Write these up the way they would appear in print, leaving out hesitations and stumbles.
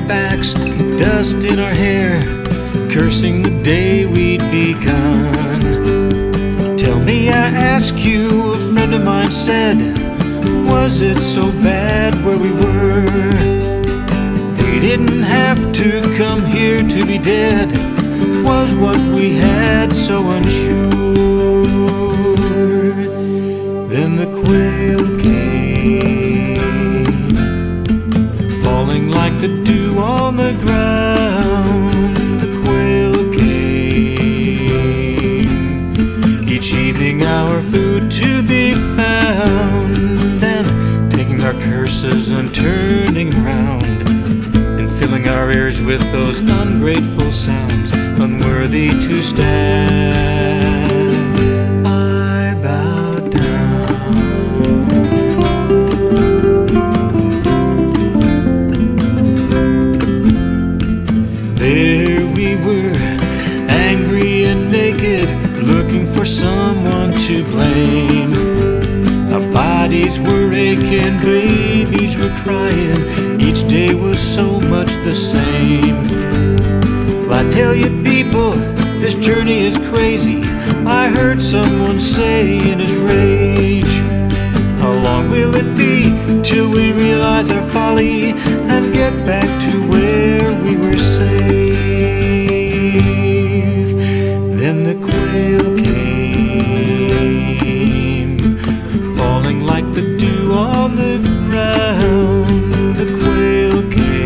backs, dust in our hair, cursing the day we'd begun. Tell me, I ask you, a friend of mine said, was it so bad where we were? We didn't have to come here to be dead. Was what we had so unsure? Then the quail came, falling like the dew on the ground. The quail came, each evening our food to be found, and taking our curses and turning around, and filling our ears with those ungrateful sounds, unworthy to stand. I bow down. There we were, angry and naked, looking for someone to blame. Our bodies were aching, babies were crying, each day was so much the same. Well, I tell you people, this journey is crazy, I heard someone say in his rage. How long will it be till we realize our folly and get back to where we were safe? Then the quail came, falling like the dew on the ground. The quail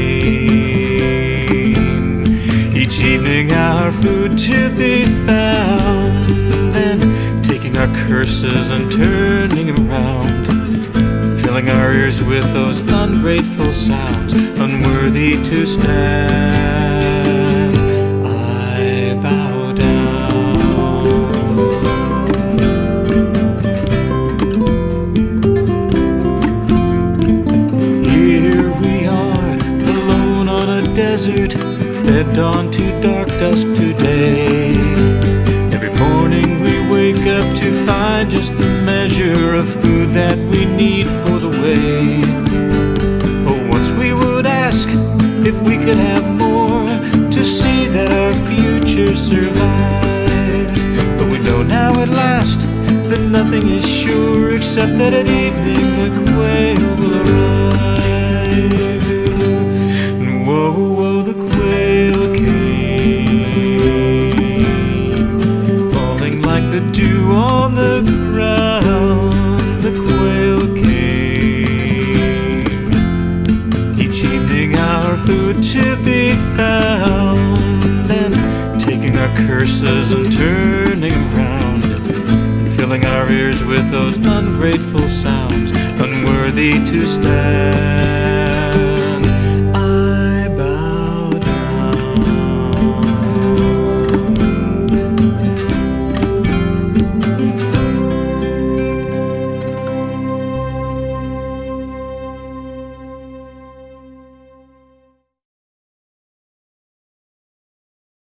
came, each evening our food to be found, and taking our curses and turning them around, filling our ears with those ungrateful sounds, unworthy to stand. I bow down. Here we are, alone on a desert, fed on to dark dusk today. Every morning we wake up to find just the measure of food that we need for the way. But once we would ask if we could have more, to see that our future survived. But we know now at last that nothing is sure, except that at evening the quail will arrive. And whoa, whoa, the quail came, falling like the dew on the ground. The quail came, each evening our food to be found, and taking our curses and turning around, and filling our ears with those ungrateful sounds, unworthy to stand.